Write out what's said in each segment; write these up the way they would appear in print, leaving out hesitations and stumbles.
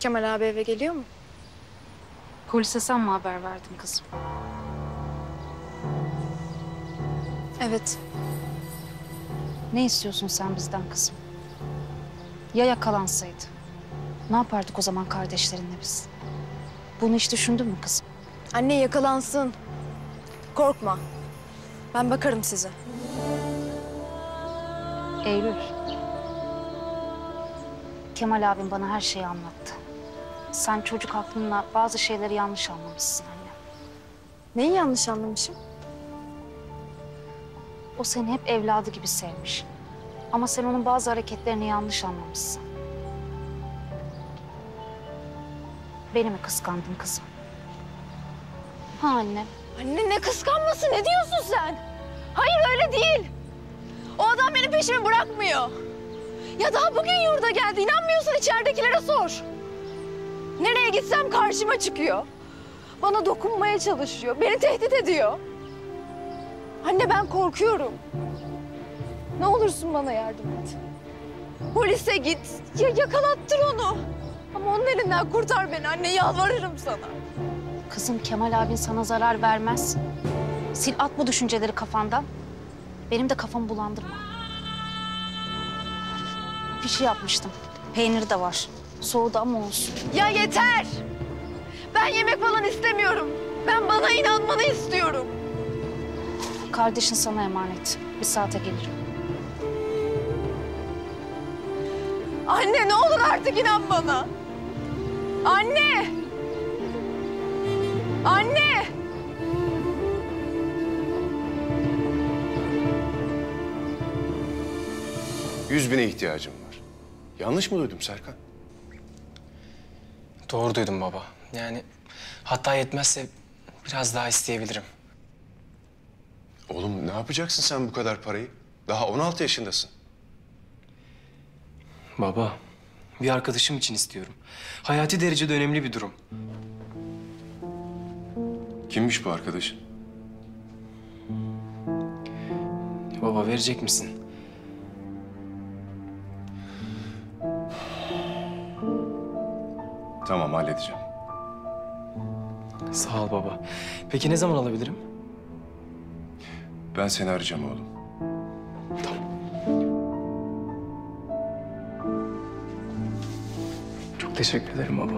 Kemal abi eve geliyor mu? Polise sen mi haber verdin kızım? Evet. Ne istiyorsun sen bizden kızım? Ya yakalansaydı? Ne yapardık o zaman kardeşlerinle biz? Bunu hiç düşündün mü kızım? Anne yakalansın. Korkma. Ben bakarım size. Eylül. Kemal abim bana her şeyi anlattı. Sen çocuk aklınla bazı şeyleri yanlış anlamışsın anne. Neyi yanlış anlamışım? O seni hep evladı gibi sevmiş. Ama sen onun bazı hareketlerini yanlış anlamışsın. Beni mi kıskandın kızım? Ha anne. Anne ne kıskanması? Ne diyorsun sen? Hayır öyle değil. O adam benim peşimi bırakmıyor. Ya daha bugün yurda geldi. İnanmıyorsan içeridekilere sor. Nereye gitsem karşıma çıkıyor. Bana dokunmaya çalışıyor. Beni tehdit ediyor. Anne ben korkuyorum. Ne olursun bana yardım et. Polise git. Ya yakalattır onu. Ama onun elinden kurtar beni anne. Yalvarırım sana. Kızım Kemal abin sana zarar vermez. Sil at bu düşünceleri kafandan. Benim de kafamı bulandırma. Pişi yapmıştım. Peyniri de var. Soğudu ama olsun. Ya yeter. Ben yemek falan istemiyorum. Ben bana inanmanı istiyorum. Kardeşin sana emanet. Bir saate gelirim. Anne ne olur artık inan bana. Anne! Anne! $100.000'e ihtiyacım var. Yanlış mı duydum Serkan? Doğru duydum baba. Yani hatta yetmezse biraz daha isteyebilirim. Oğlum ne yapacaksın sen bu kadar parayı? Daha 16 yaşındasın. Baba, bir arkadaşım için istiyorum. Hayati derecede önemli bir durum. Kimmiş bu arkadaşın? Baba verecek misin? Tamam halledeceğim. Sağ ol baba. Peki ne zaman alabilirim? Ben seni arayacağım oğlum. Çok teşekkür ederim baba.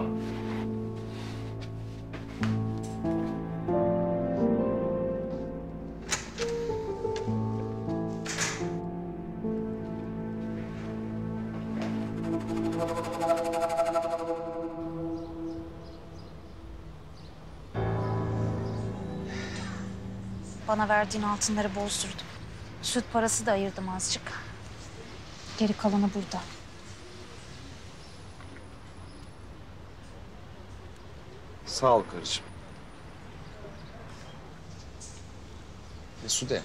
Bana verdiğin altınları bozdurdum. Süt parası da ayırdım azıcık. Geri kalanı burada. Sağ ol karıcığım. Mesude.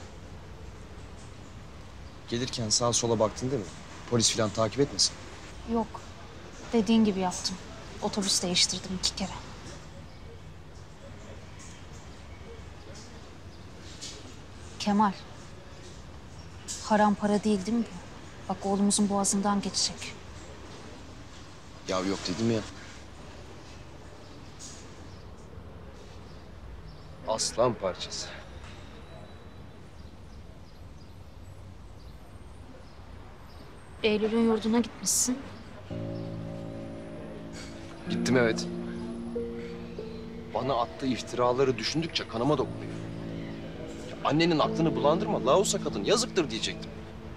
Gelirken sağa sola baktın değil mi? Polis falan takip etmesin. Yok. Dediğin gibi yaptım. Otobüs değiştirdim 2 kere. Kemal. Haram para değil mi bu? Bak oğlumuzun boğazından geçecek. Ya yok dedim ya. Aslan parçası. Eylül'ün yurduna gitmişsin. Gittim evet. Bana attığı iftiraları düşündükçe kanıma dokunuyor. Ya annenin aklını bulandırma. Lausa kadın yazıktır diyecektim.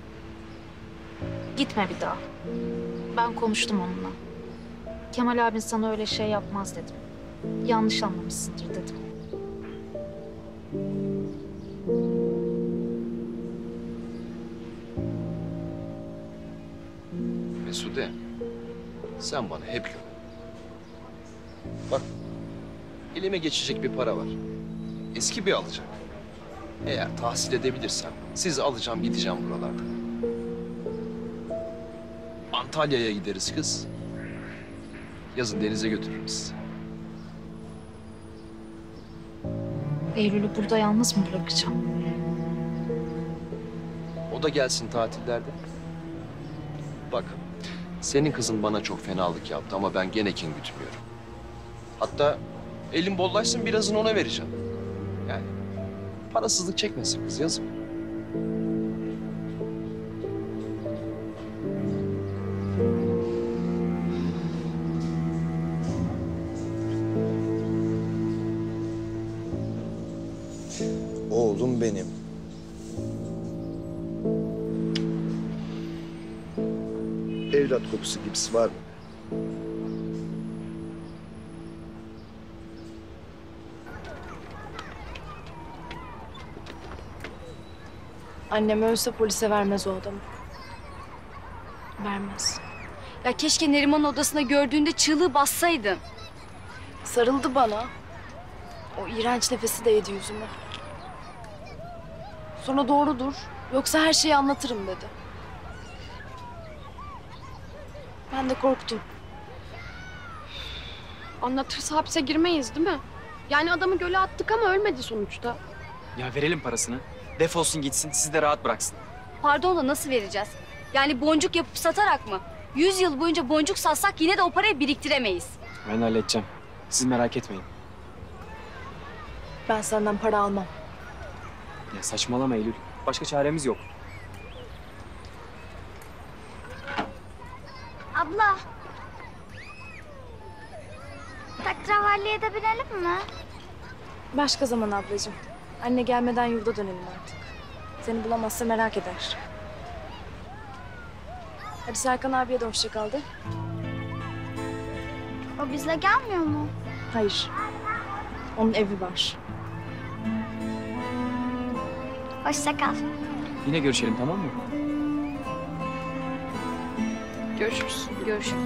Gitme bir daha. Ben konuştum onunla. Kemal abin sana öyle şey yapmaz dedim. Yanlış anlamışsındır dedim. Mesude, sen bana hep güven. Bak, elime geçecek bir para var. Eski bir alacak. Eğer tahsil edebilirsem sizi alacağım gideceğim buralardan. Antalya'ya gideriz kız. Yazın denize götürürüm sizi. Eylül'ü burada yalnız mı bırakacağım? O da gelsin tatillerde. Bak, Senin kızın bana çok fenalık yaptı ama ben gene kin gütmüyorum. Hatta elim bollaşsın birazını ona vereceğim. Yani parasızlık çekmesin kız, yazık. Oğlum benim. Evlat kokusu gibisi var mı? Annem ölse polise vermez o adamı. Vermez. Ya keşke Neriman'ın odasında gördüğünde çığlığı bassaydın. Sarıldı bana. O iğrenç nefesi değdi yüzüme. Sonra doğrudur. Yoksa her şeyi anlatırım dedi. Ben de korktum. Anlatırsa hapse girmeyiz değil mi? Yani adamı göle attık ama ölmedi sonuçta. Ya verelim parasını. Defolsun gitsin, sizi de rahat bıraksın. Pardon da nasıl vereceğiz? Yani boncuk yapıp satarak mı? 100 yıl boyunca boncuk satsak yine de o parayı biriktiremeyiz. Ben halledeceğim. Siz merak etmeyin. Ben senden para almam. Ya saçmalama Eylül. Başka çaremiz yok. Abla. Tatravalliye de binelim mi? Başka zaman ablacığım. Anne gelmeden yurda dönelim artık. Seni bulamazsa merak eder. Hadi Serkan abiye de hoşça kal de. O bizle gelmiyor mu? Hayır. Onun evi var. Hoşça kal. Yine görüşelim, tamam mı? Görüşürüz. Görüşürüz.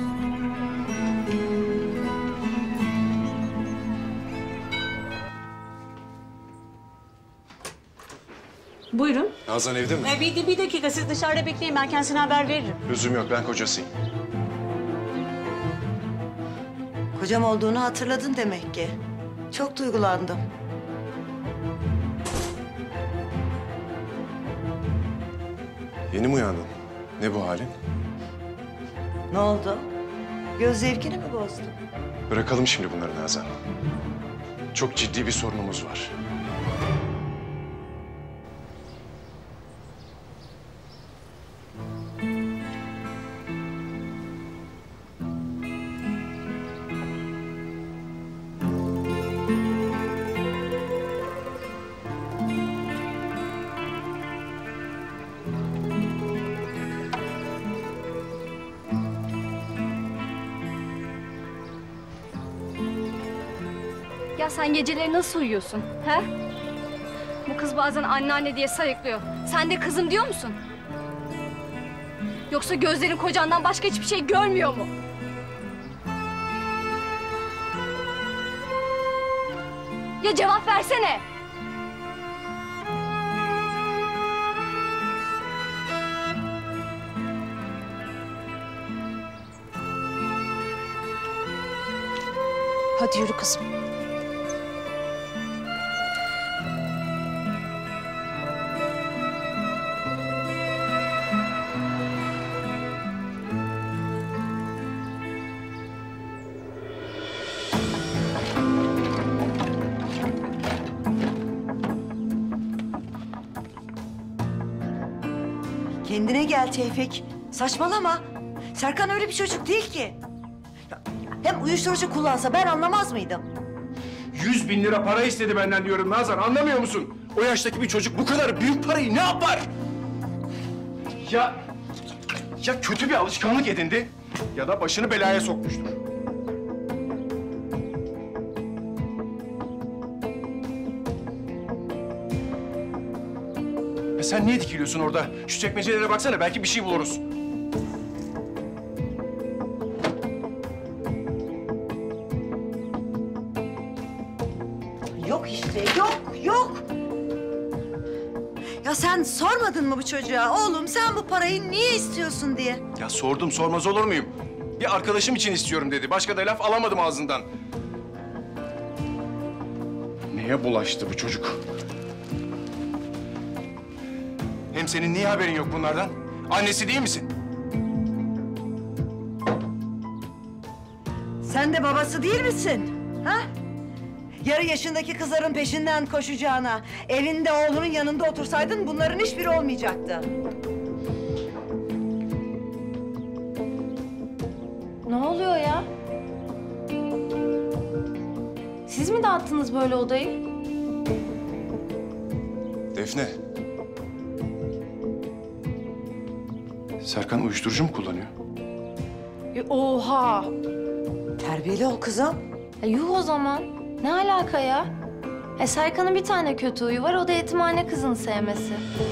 Buyurun. Nazan evde mi? Bir dakika siz dışarıda bekleyin ben kendisine haber veririm. Lüzum yok, ben kocasıyım. Kocam olduğunu hatırladın demek ki. Çok duygulandım. Yeni mi uyandın? Ne bu halin? Ne oldu? Göz zevkini mi bozdun? Bırakalım şimdi bunları Nazan. Çok ciddi bir sorunumuz var. Ya sen geceleri nasıl uyuyorsun? He? Bu kız bazen anneanne diye sayıklıyor. Sen de kızım diyor musun? Yoksa gözlerin kocandan başka hiçbir şey görmüyor mu? Ya cevap versene. Hadi yürü kızım. Kendine gel Tevfik. Saçmalama. Serkan öyle bir çocuk değil ki. Hem uyuşturucu kullansa ben anlamaz mıydım? 100.000 lira para istedi benden diyorum Nazan, anlamıyor musun? O yaştaki bir çocuk bu kadar büyük parayı ne yapar? Ya kötü bir alışkanlık edindi ya da başını belaya sokmuştur. Ya sen niye dikiliyorsun orada? Şu çekmecelere baksana, belki bir şey buluruz. Yok işte, yok. Ya sen sormadın mı bu çocuğa? Oğlum sen bu parayı niye istiyorsun diye. Ya sordum, sormaz olur muyum? Bir arkadaşım için istiyorum dedi. Başka da laf alamadım ağzından. Neye bulaştı bu çocuk? Hem senin niye haberin yok bunlardan? Annesi değil misin? Sen de babası değil misin? Ha? Yarı yaşındaki kızların peşinden koşacağına, evinde oğlunun yanında otursaydın bunların hiçbiri olmayacaktı. Ne oluyor ya? Siz mi dağıttınız böyle odayı? Defne. Serkan uyuşturucu mu kullanıyor? Oha! Terbiyeli ol kızım. Yuh o zaman. Ne alaka ya? Serkan'ın bir tane kötü huyu var, o da yetimhane kızını sevmesi.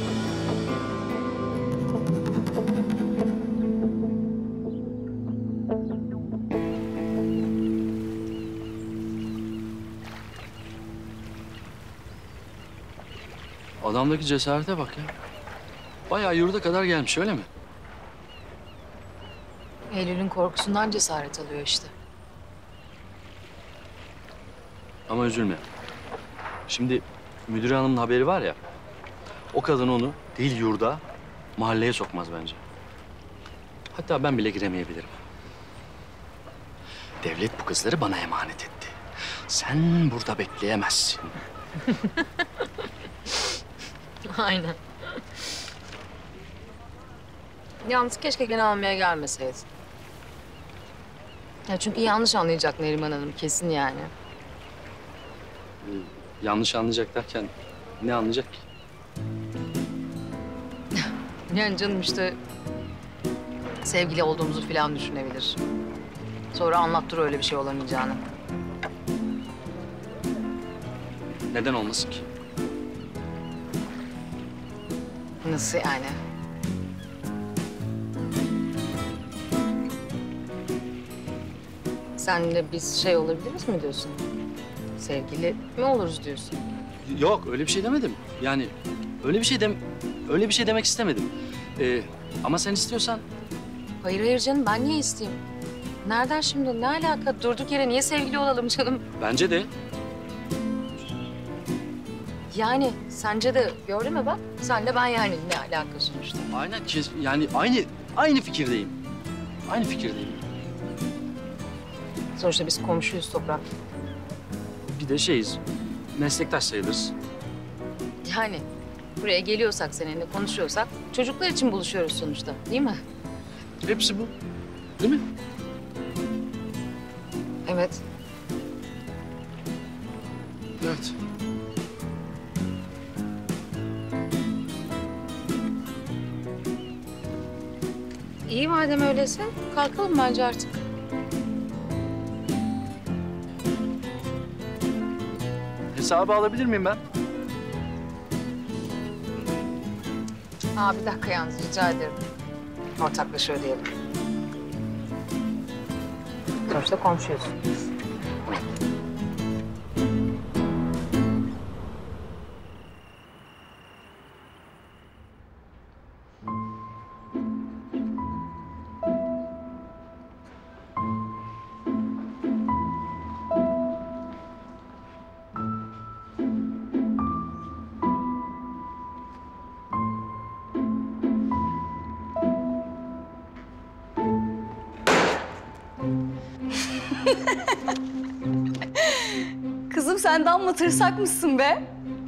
Adamdaki cesarete bak ya. Bayağı yurda kadar gelmiş öyle mi? Eylül'ün korkusundan cesaret alıyor işte. Ama üzülme. Şimdi müdür hanımın haberi var ya. O kadın onu değil yurda, mahalleye sokmaz bence. Hatta ben bile giremeyebilirim. Devlet bu kızları bana emanet etti. Sen burada bekleyemezsin. Aynen. Yalnız keşke gene almaya gelmeseydin. Ya çünkü yanlış anlayacak Neriman Hanım kesin yani. Yanlış anlayacak derken ne anlayacak ki? Yani canım işte sevgili olduğumuzu falan düşünebilir. Sonra anlattır öyle bir şey olamayacağını. Neden olmasın ki? Nasıl yani? Senle biz şey olabiliriz mi diyorsun? Sevgili mi oluruz diyorsun? Yok öyle bir şey demedim. Yani öyle bir şey demek istemedim. Ama sen istiyorsan Hayır hayır canım, ben niye isteyeyim? Nereden şimdi? Ne alaka? Durduk yere niye sevgili olalım canım? bence de. Yani sence de gördün mü bak? Senle ben yani ne alaka sonuçta? Aynen yani aynı fikirdeyim. Aynı fikirdeyim. Sonuçta biz komşuyuz Toprak. Bir de şeyiz. Meslektaş sayılırız. Yani buraya geliyorsak seninle konuşuyorsak çocuklar için buluşuyoruz sonuçta, değil mi? Hepsi bu. Değil mi? Evet. Evet. İyi madem öyleyse kalkalım bence artık. Hesabı alabilir miyim ben? Bir dakika yalnız rica ederim. Ortaklaşa ödeyelim. Sonuçta komşuyuz. Kızım sen de amma tırsak mısın be?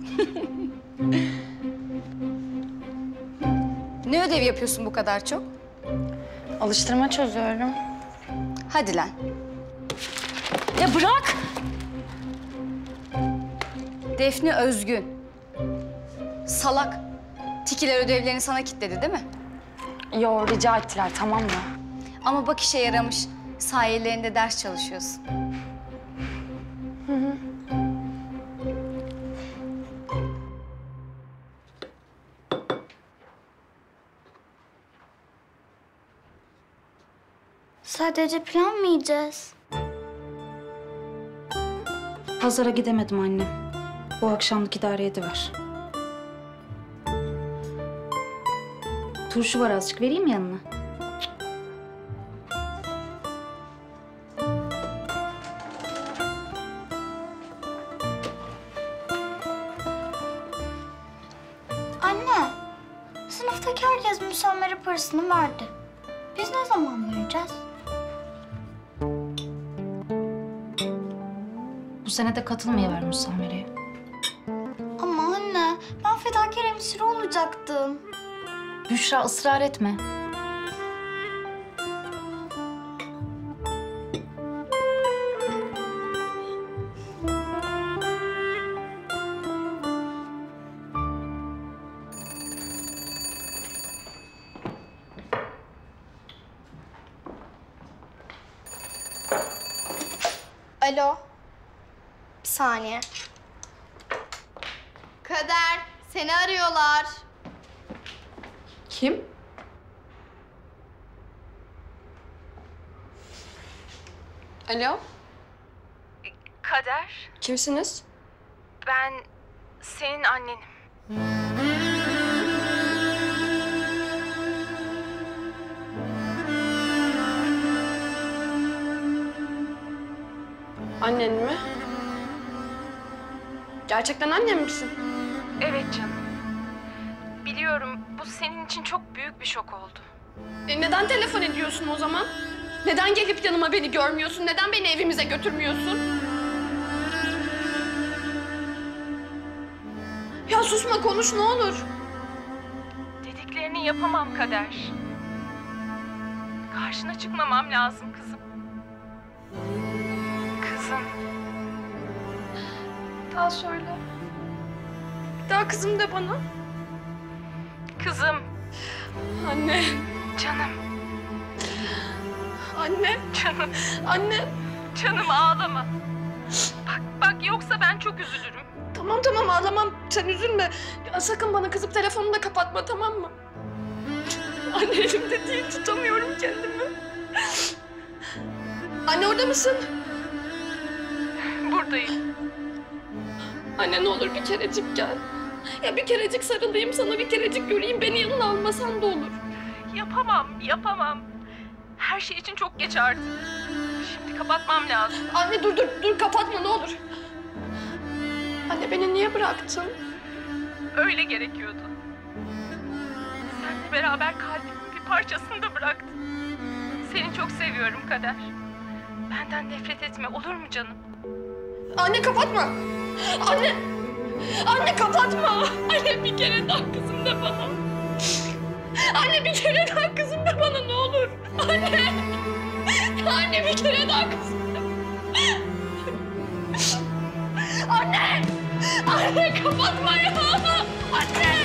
Ne ödev yapıyorsun bu kadar çok? Alıştırma çözüyorum. Hadi lan. Ya bırak! Defne Özgün. Salak. Tikiler ödevlerini sana kilitledi değil mi? Yo rica ettiler tamam mı? Ama bak işe yaramış. Sayelerinde ders çalışıyorsun. Sadece pilav mı yiyeceğiz? Pazara gidemedim anne. Bu akşamlık idare ediver. Turşu var azıcık vereyim yanına. Anne, sınıftaki herkes müsammere parasını verdi. Biz ne zaman vereceğiz? sene de katılmayıver müsamereye. Ama anne ben fedakar hemşire olacaktım. Büşra ısrar etme. Alo. Bir saniye. Kader, seni arıyorlar. Kim? Alo, Kader, kimsiniz? ben senin annenim. Annen mi? Gerçekten annem misin? Evet canım. Biliyorum bu senin için çok büyük bir şok oldu. Neden telefon ediyorsun o zaman? Neden gelip yanıma beni görmüyorsun? Neden beni evimize götürmüyorsun? Ya susma, konuş ne olur. Dediklerini yapamam Kader. Karşına çıkmamam lazım kızım. Kızım. Daha söyle. Bir daha kızım de bana. Kızım. Anne. Canım. Anne. Canım. Anne. Canım ağlama. Bak yoksa ben çok üzülürüm. Tamam ağlamam. Sen üzülme. Ya, sakın bana kızıp telefonunu da kapatma, tamam mı? Anne elimde değil, tutamıyorum kendimi. Anne orada mısın? Buradayım. Anne ne olur bir kerecik gel. Ya bir kerecik sarılayım sana, bir kerecik göreyim. Beni yanına almasan da olur. Yapamam. Her şey için çok geç artık. Şimdi kapatmam lazım. Anne dur kapatma ne olur. Anne beni niye bıraktın? Öyle gerekiyordu. Seninle beraber kalbimin bir parçasını da bıraktım. Seni çok seviyorum Kader. Benden nefret etme, olur mu canım? Anne kapatma. Anne kapatma. Anne bir kere daha kızım de bana. Anne bir kere daha kızım de bana ne olur. Anne bir kere daha kızım de. Anne kapatma ya. Anne.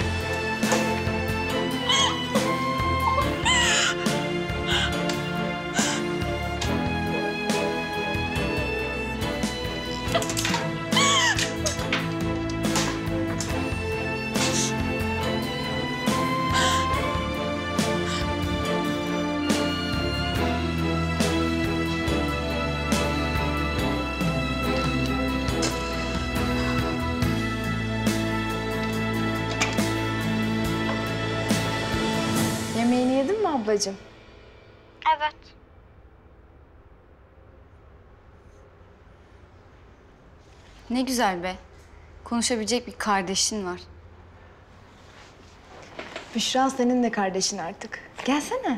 Yemeğini yedin mi ablacığım? Evet. Ne güzel be. Konuşabilecek bir kardeşin var. Büşra senin de kardeşin artık. Gelsene.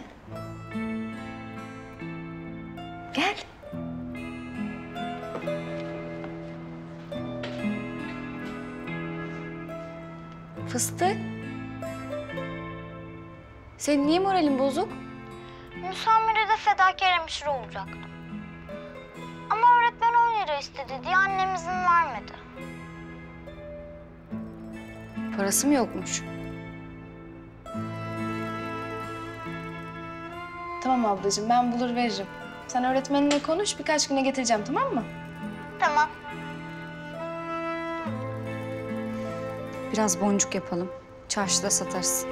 Gel. Fıstık. Senin niye moralin bozuk? Müsamerede fedakar hemşire olacaktım. Ama öğretmen 10 lira istedi diye annem izin vermedi. Parası mı yokmuş? Tamam ablacığım ben bulur veririm. Sen öğretmeninle konuş birkaç güne getireceğim tamam mı? Tamam. Biraz boncuk yapalım. Çarşıda satarız.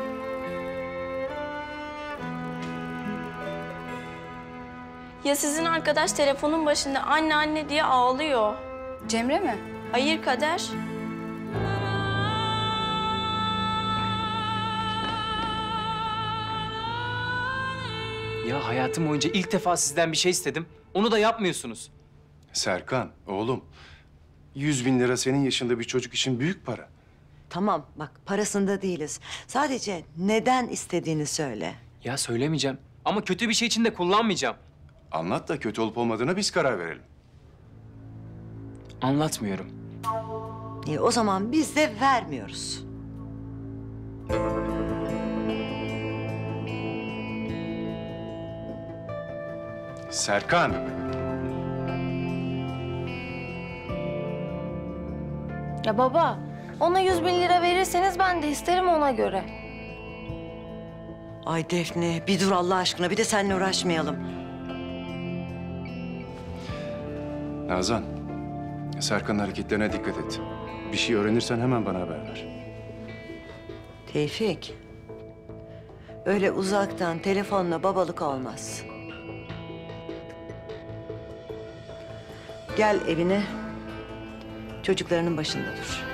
Ya sizin arkadaş telefonun başında anne anne diye ağlıyor. Cemre mi? Hayır Kader. Ya hayatım boyunca ilk defa sizden bir şey istedim. Onu da yapmıyorsunuz. Serkan, oğlum. 100.000 lira senin yaşında bir çocuk için büyük para. Tamam bak parasında değiliz. Sadece neden istediğini söyle. Ya söylemeyeceğim. Ama kötü bir şey için de kullanmayacağım. Anlat da kötü olup olmadığına biz karar verelim. Anlatmıyorum. İyi, o zaman biz de vermiyoruz. Serkan. Ya baba, ona 100.000 lira verirseniz ben de isterim ona göre. Ay Defne, bir dur Allah aşkına, bir de seninle uğraşmayalım. Nazan, Serkan'ın hareketlerine dikkat et. Bir şey öğrenirsen hemen bana haber ver. Tevfik, öyle uzaktan telefonla babalık olmaz. Gel evine, çocuklarının başında dur.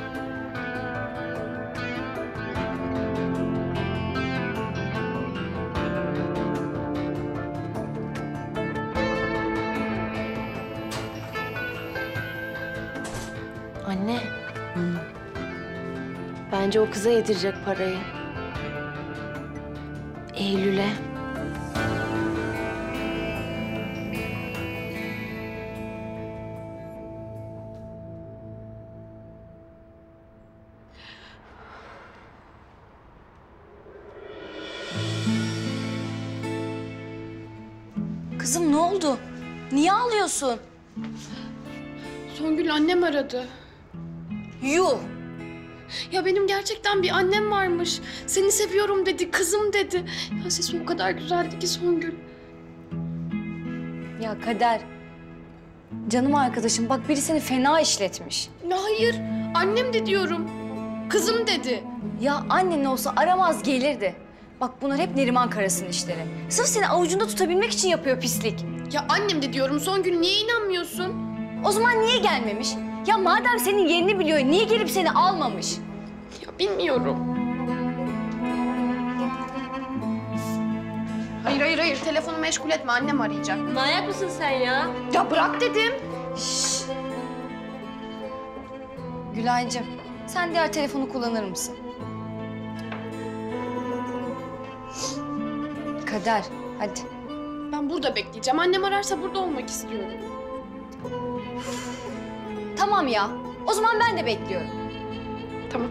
Anne. Bence o kıza yedirecek parayı. Eylül'e. Kızım ne oldu? Niye ağlıyorsun? Songül annem aradı. Yuh! Ya benim gerçekten bir annem varmış. Seni seviyorum dedi, kızım dedi. Ya sesi o kadar güzeldi ki Songül. Ya Kader, canım arkadaşım bak biri seni fena işletmiş. Ya hayır, annem de diyorum. Kızım dedi. Ya annen olsa aramaz gelirdi. Bak bunlar hep Neriman Karas'ın işleri. Sırf seni avucunda tutabilmek için yapıyor pislik. Ya annem de diyorum Songül, niye inanmıyorsun? O zaman niye gelmemiş? Ya madem senin yerini biliyor, niye gelip seni almamış? Ya bilmiyorum. Hayır. Telefonu meşgul etme. Annem arayacak. Manyak mısın sen ya? Ya bırak dedim. Şşş. Gülaycığım, sen diğer telefonu kullanır mısın? Kader, hadi. Ben burada bekleyeceğim. Annem ararsa burada olmak istiyorum. Tamam ya. O zaman ben de bekliyorum. Tamam.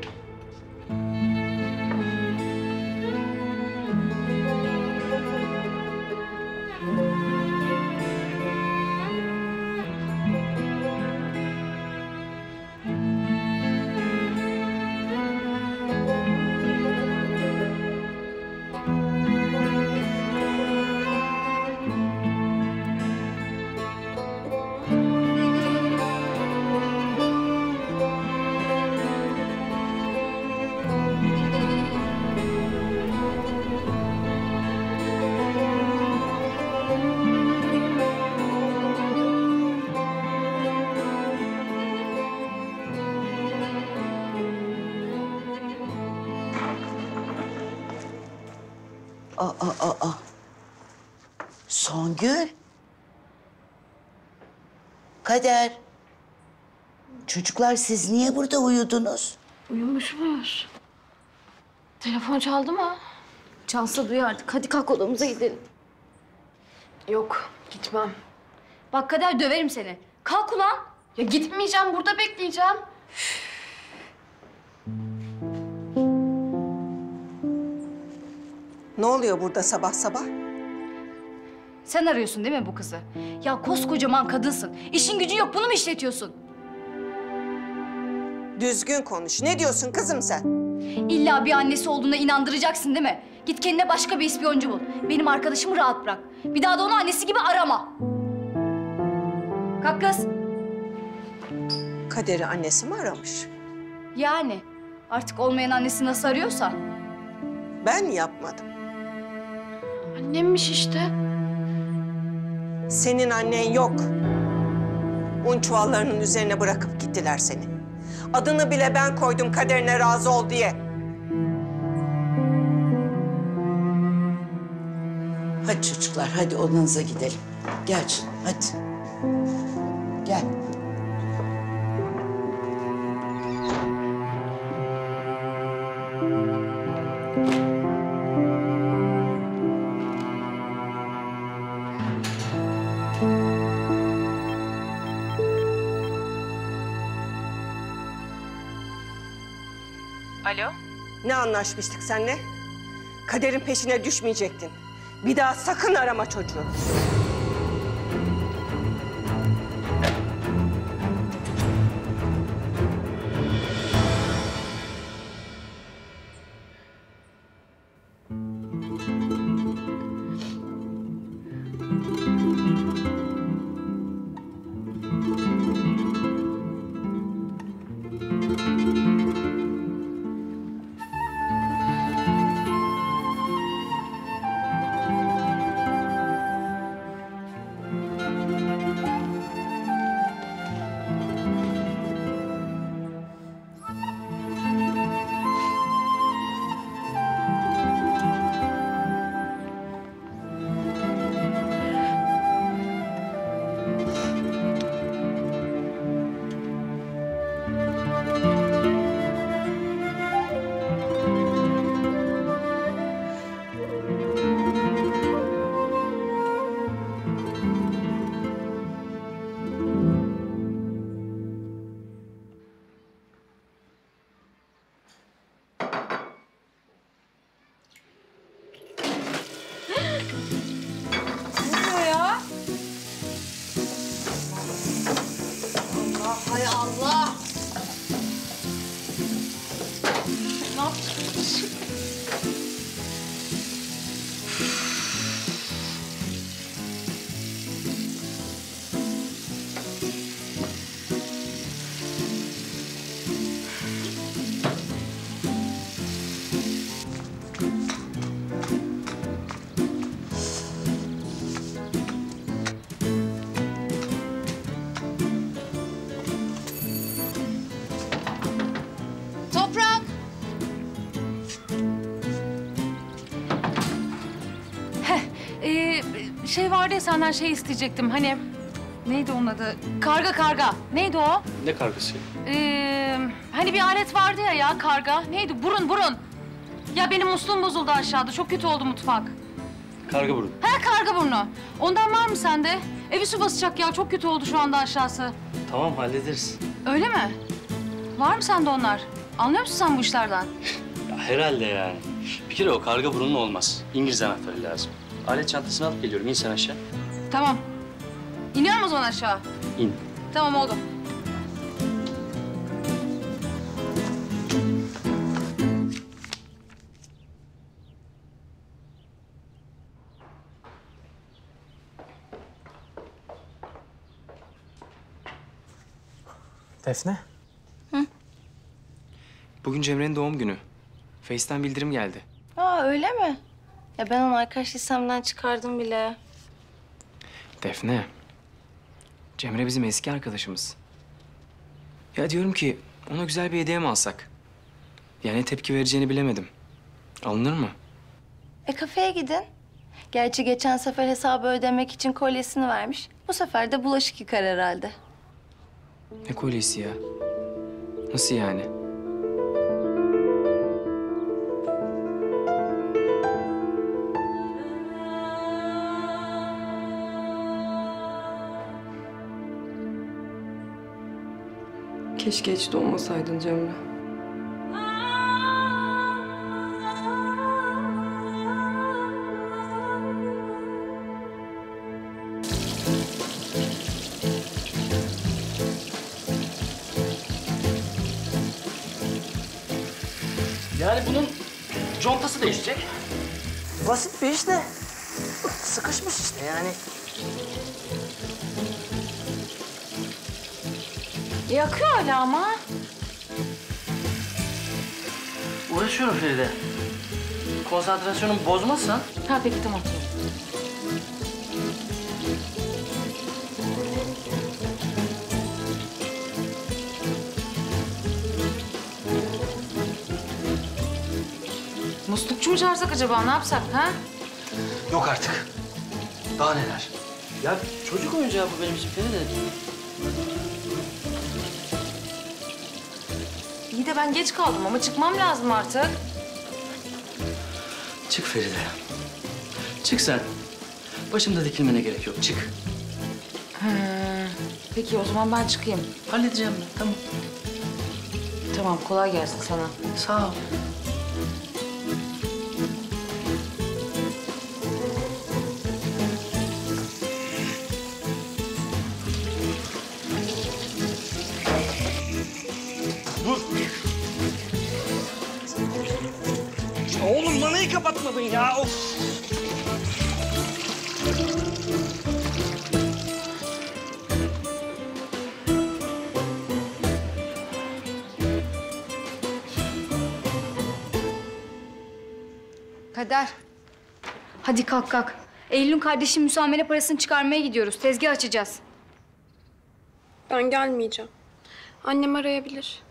Songül. Kader. Çocuklar siz niye burada uyudunuz? Uyumuş muyuz? Telefon çaldı mı? Çalsa duyardık. Hadi kalk odamıza gidelim. Yok, gitmem. Bak Kader döverim seni. Kalk ulan. Ya gitmeyeceğim, burada bekleyeceğim. Ne oluyor burada sabah sabah? Sen arıyorsun değil mi bu kızı? Ya koskocaman kadınsın. İşin gücün yok, bunu mu işletiyorsun? Düzgün konuş. Ne diyorsun kızım sen? İlla bir annesi olduğuna inandıracaksın değil mi? Git kendine başka bir ispiyoncu bul. Benim arkadaşımı rahat bırak. Bir daha da onu annesi gibi arama. Kalk kız. Kader'i annesi mi aramış? Yani artık olmayan annesi nasıl arıyorsa. Ben yapmadım. Annemmiş işte. Senin annen yok. Un çuvallarının üzerine bırakıp gittiler seni. Adını bile ben koydum kaderine razı ol diye. Hadi çocuklar, hadi odanıza gidelim. Gel canım, hadi. Gel. Alo? Ne anlaşmıştık seninle? Kaderin peşine düşmeyecektin. Bir daha sakın arama çocuğu. Hay Allah! Ne yaptın? Toprak! Şey vardı ya senden şey isteyecektim hani neydi onun adı? Karga. Neydi o? Ne kargısı? Hani bir alet vardı ya karga. Neydi? Burun. Ya benim musluğum bozuldu aşağıda. Çok kötü oldu mutfak. Karga burun. Karga burnu. Ondan var mı sende? Evi su basacak ya. Çok kötü oldu şu anda aşağısı. Tamam hallederiz. Öyle mi? Var mı sende onlar? Anlıyor musun sen bu işlerden? Ya herhalde yani. Bir kere o karga burunun olmaz. İngiliz anahtarı lazım. Alet çantasını alıp geliyorum. İn sen aşağı. Tamam. İniyorum o zaman aşağı. İn. Tamam oldu. Defne. Bugün Cemre'nin doğum günü. Face'ten bildirim geldi. Aa öyle mi? Ya ben onu arkadaş listemden çıkardım bile. Defne. Cemre bizim eski arkadaşımız. Ya diyorum ki ona güzel bir hediye mi alsak? Ya ne tepki vereceğini bilemedim. Alınır mı? Kafeye gidin. Gerçi geçen sefer hesabı ödemek için kolyesini vermiş. Bu sefer de bulaşık yıkar herhalde. Ne kolyesi ya? Nasıl yani? Keşke hiç doğmasaydın Cemre. Yani bunun contası değişecek. Basit bir iş de sıkışmış işte yani. Yakıyor hala ama. Uğraşıyorum Feride. Konsantrasyonumu bozmazsan. Ha peki tamam. Muslukçu mu çağırsak acaba? Ne yapsak ha? Yok artık. Daha neler? Ya çocuk oyuncağı bu benim için Feride. İyi de ben geç kaldım ama çıkmam lazım artık. Çık Feride. Çık sen. Başımda dikilmene gerek yok. Çık. Peki o zaman ben çıkayım. Halledeceğim ben. Tamam. Tamam, kolay gelsin sana. Sağ ol. Oğlum vanayı kapatmadın ya. Of. Kader. Hadi kalk kalk. Eylül'ün kardeşinin müsamere parasını çıkarmaya gidiyoruz. Tezgah açacağız. Ben gelmeyeceğim. Annem arayabilir.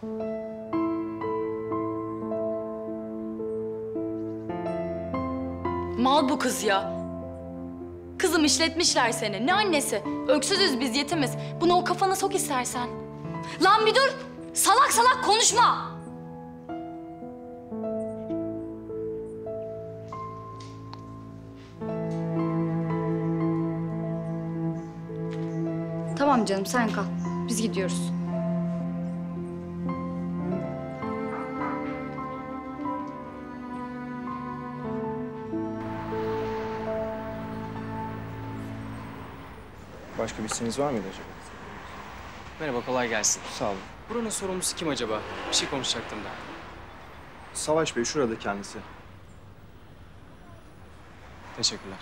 Mal bu kız ya. Kızım işletmişler seni. Ne annesi? Öksüzüz biz, yetimiz. Bunu o kafana sok istersen. Lan bir dur. Salak salak konuşma. Tamam canım, sen kal. Biz gidiyoruz. Başka bir isteğiniz var mıydı acaba? Merhaba, kolay gelsin. Sağ olun. Buranın sorumlusu kim acaba? Bir şey konuşacaktım da. Savaş Bey şurada kendisi. Teşekkürler.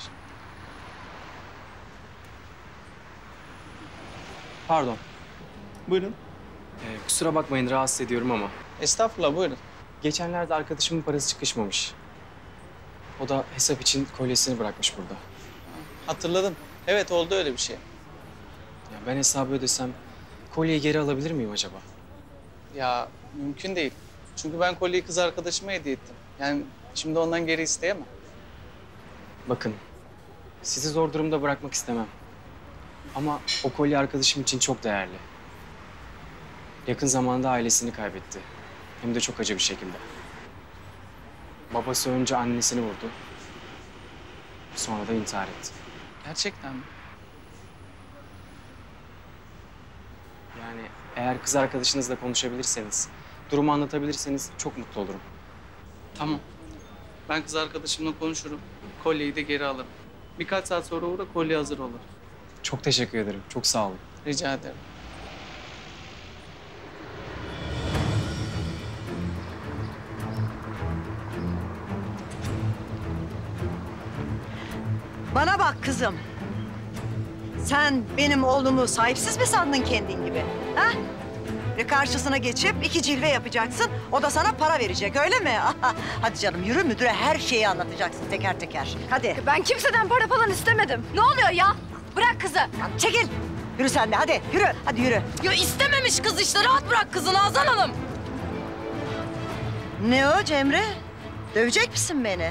Pardon. Buyurun. Kusura bakmayın, rahatsız ediyorum ama. Estağfurullah, buyurun. Geçenlerde arkadaşımın parası çıkışmamış. O da hesap için kolyesini bırakmış burada. Hatırladım. Evet, oldu öyle bir şey. Ya ben hesabı ödesem kolyeyi geri alabilir miyim acaba? Ya mümkün değil. Çünkü ben kolyeyi kız arkadaşıma hediye ettim. Yani şimdi ondan geri isteyemem. Bakın, sizi zor durumda bırakmak istemem. Ama o kolye arkadaşım için çok değerli. Yakın zamanda ailesini kaybetti. Hem de çok acı bir şekilde. Babası önce annesini vurdu. Sonra da intihar etti. Gerçekten mi? Yani eğer kız arkadaşınızla konuşabilirseniz, durumu anlatabilirseniz çok mutlu olurum. Tamam. Ben kız arkadaşımla konuşurum. Kolyeyi de geri alırım. Birkaç saat sonra uğra, kolye hazır olur. Çok teşekkür ederim. Çok sağ olun. Rica ederim. Bana bak kızım. Sen benim oğlumu sahipsiz mi sandın kendin gibi? Ha? Ve karşısına geçip 2 cilve yapacaksın. O da sana para verecek, öyle mi? Hadi canım yürü, müdüre her şeyi anlatacaksın teker teker. Hadi. Ben kimseden para falan istemedim. Ne oluyor ya? Bırak kızı. Çekil. Yürü sen de, hadi yürü. Hadi yürü. Ya istememiş kız işte. Rahat bırak kızı Nazan Hanım. Ne o Cemre? Dövecek misin beni?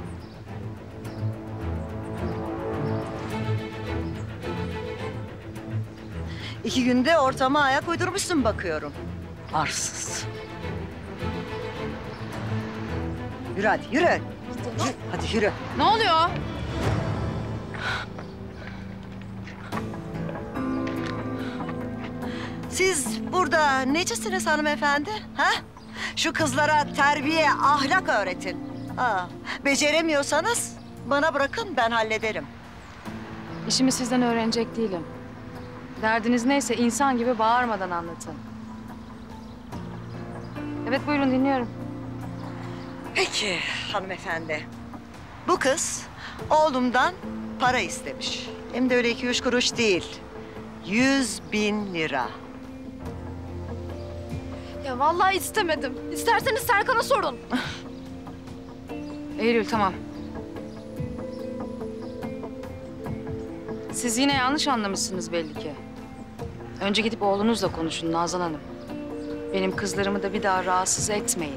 İki günde ortama ayak uydurmuşsun bakıyorum. Arsız. Yürü hadi, yürü. Yürü, hadi yürü. Ne oluyor? Siz burada necisiniz hanımefendi? Ha? Şu kızlara terbiye, ahlak öğretin. Beceremiyorsanız bana bırakın, ben hallederim. İşimi sizden öğrenecek değilim. Derdiniz neyse insan gibi bağırmadan anlatın. Evet, buyurun dinliyorum. Peki hanımefendi. Bu kız oğlumdan para istemiş. Hem de öyle 2-3 kuruş değil. 100.000 lira. Ya vallahi istemedim. İsterseniz Serkan'a sorun. Eylül, tamam. Siz yine yanlış anlamışsınız belli ki. Önce gidip oğlunuzla konuşun Nazan Hanım. Benim kızlarımı da bir daha rahatsız etmeyin.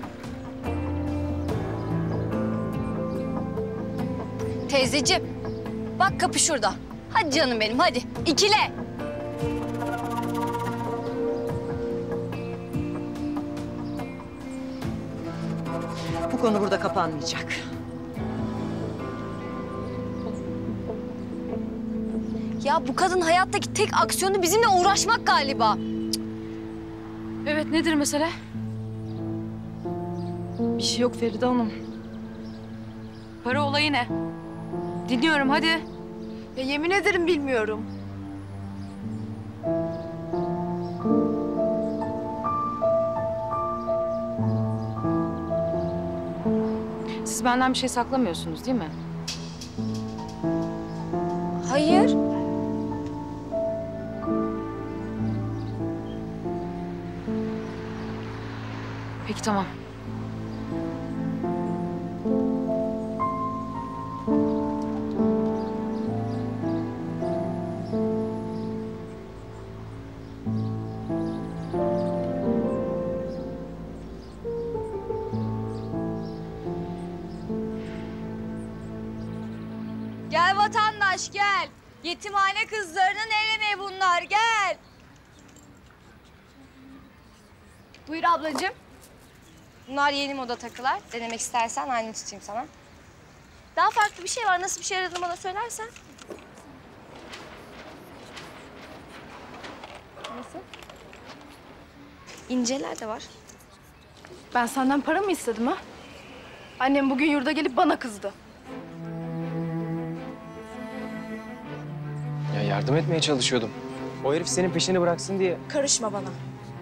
Teyzeciğim, bak kapı şurada. Hadi canım benim, hadi. İkile. Bu konu burada kapanmayacak. Ya bu kadın hayattaki tek aksiyonu bizimle uğraşmak galiba. Evet, nedir mesele? Bir şey yok Feride Hanım. Para olayı ne? Dinliyorum hadi. Ya yemin ederim bilmiyorum. Siz benden bir şey saklamıyorsunuz değil mi? Hayır. Peki tamam. Gel vatandaş gel. Yetimhane kızlarının el emeği bunlar gel. Buyur ablacığım. Bunlar yeni moda takılar. Denemek istersen aynı tutayım sana. Daha farklı bir şey var. Nasıl bir şey aradığını bana söylersen. Nasıl? İnceler de var. Ben senden para mı istedim ha? Annem bugün yurda gelip bana kızdı. Ya yardım etmeye çalışıyordum. O herif senin peşini bıraksın diye. Karışma bana.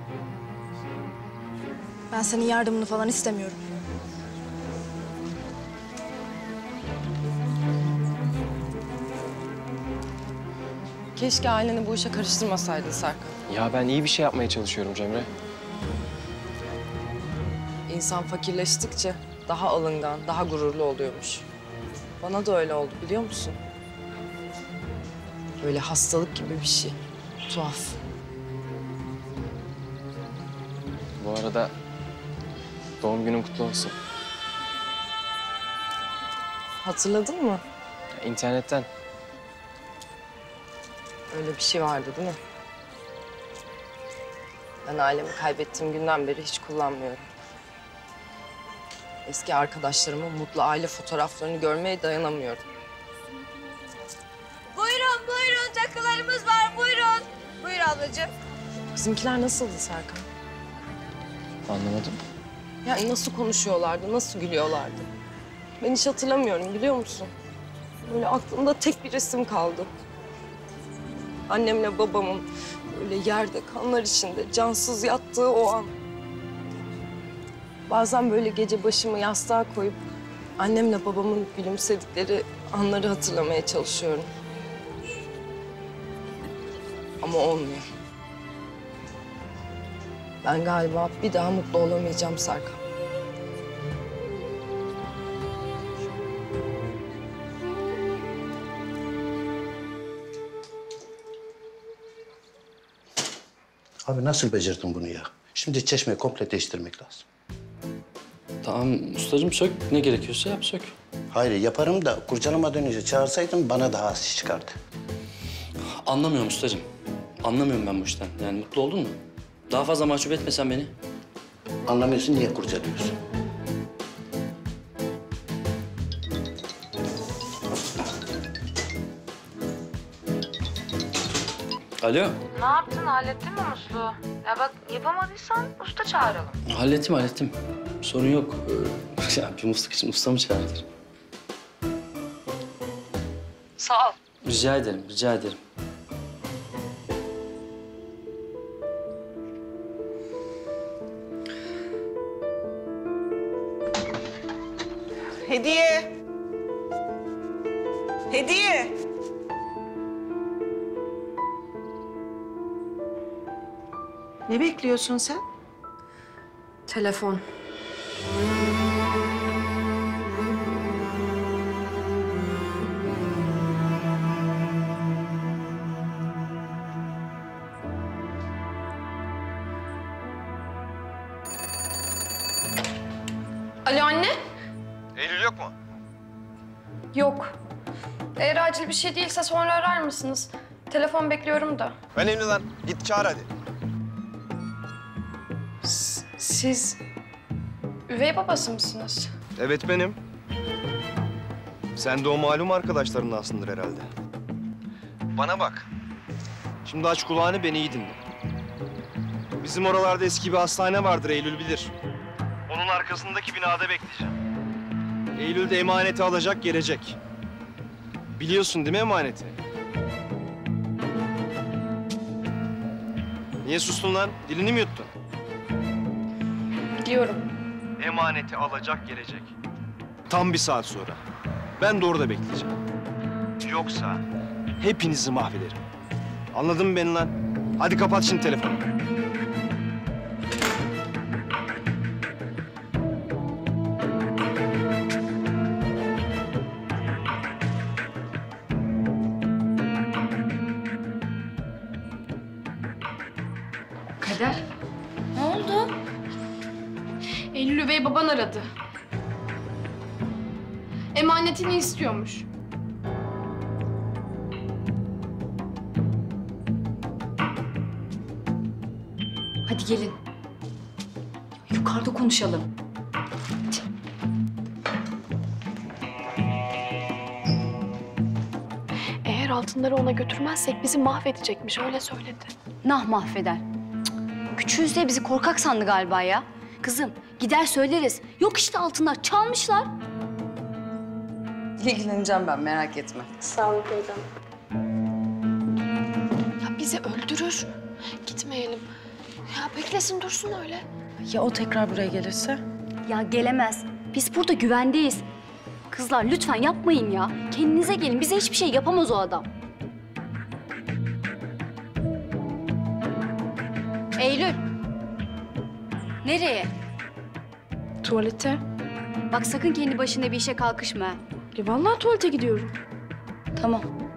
Ben senin yardımını falan istemiyorum. Keşke aileni bu işe karıştırmasaydın Serkan. Ya ben iyi bir şey yapmaya çalışıyorum Cemre. İnsan fakirleştikçe daha alıngan, daha gururlu oluyormuş. Bana da öyle oldu biliyor musun? Böyle hastalık gibi bir şey. Tuhaf. Bu arada doğum günün kutlu olsun. Hatırladın mı? Ya, İnternetten. Öyle bir şey vardı değil mi? Ben ailemi kaybettiğim günden beri hiç kullanmıyorum. Eski arkadaşlarımın mutlu aile fotoğraflarını görmeye dayanamıyorum. Buyurun buyurun takılarımız var buyurun. Buyur ablacığım. Bizimkiler nasıldı Serkan? Anlamadım. Yani nasıl konuşuyorlardı, nasıl gülüyorlardı? Ben hiç hatırlamıyorum biliyor musun? Böyle aklımda tek bir resim kaldı. Annemle babamın böyle yerde kanlar içinde cansız yattığı o an. Bazen böyle gece başımı yastığa koyup annemle babamın gülümsedikleri anları hatırlamaya çalışıyorum. Ama olmuyor. Ben galiba bir daha mutlu olamayacağım Serkan. Abi nasıl becerdin bunu ya? Şimdi çeşmeyi komple değiştirmek lazım. Tamam ustacığım sök. Ne gerekiyorsa yap sök. Hayır yaparım da kurcalamadan önce çağırsaydın bana daha az iş çıkardı. Anlamıyorum ustacığım. Anlamıyorum ben bu işten. Yani mutlu oldun mu? Daha fazla mahcup etmesen beni. Anlamıyorsun niye kurcalıyorsun? Alo. Ne yaptın? Hallettin mi musluğu? Ya bak yapamadıysan usta çağıralım. Hallettim. Sorun yok. Ya bir musluk için usta mı çağırılır? Sağ ol. Rica ederim. Hediye. Hediye. Ne bekliyorsun sen? Telefon. Alo anne? Eylül yok mu? Yok. Eğer acil bir şey değilse sonra arar mısınız? Telefon bekliyorum da. Önemli lan. Git çağır hadi. Siz üvey babası mısınız? Evet benim. Sen de o malum arkadaşlarındansındır herhalde. Bana bak. Şimdi aç kulağını beni iyi dinle. Bizim oralarda eski bir hastane vardır Eylül bilir. Onun Onun arkasındaki binada bekleyeceğim. Eylül'de emaneti alacak, gelecek. Biliyorsun değil mi emaneti? Niye sustun lan? Dilini mi yuttun? Biliyorum. Emaneti alacak, gelecek. Tam bir saat sonra. Ben de orada bekleyeceğim. Yoksa hepinizi mahvederim. Anladın mı beni lan? Hadi kapat şimdi telefonu. Kader. Ne oldu? Eylül üvey baban aradı. Emanetini istiyormuş. Hadi gelin. Yukarıda konuşalım. Eğer altınları ona götürmezsek bizi mahvedecekmiş, öyle söyledi. Nah mahveder. Küçüğüz diye bizi korkak sandı galiba ya. Kızım gider söyleriz. Yok işte altınlar çalmışlar. İlgileneceğim ben, merak etme. Sağ olun teyzem. Ya bizi öldürür. Gitmeyelim. Ya beklesin dursun öyle. Ya o tekrar buraya gelirse? Ya gelemez. Biz burada güvendeyiz. Kızlar lütfen yapmayın ya. Kendinize gelin. Bize hiçbir şey yapamaz o adam. Eylül. Nereye? Tuvalete. Bak sakın kendi başına bir işe kalkışma. Vallahi tuvalete gidiyorum. Tamam.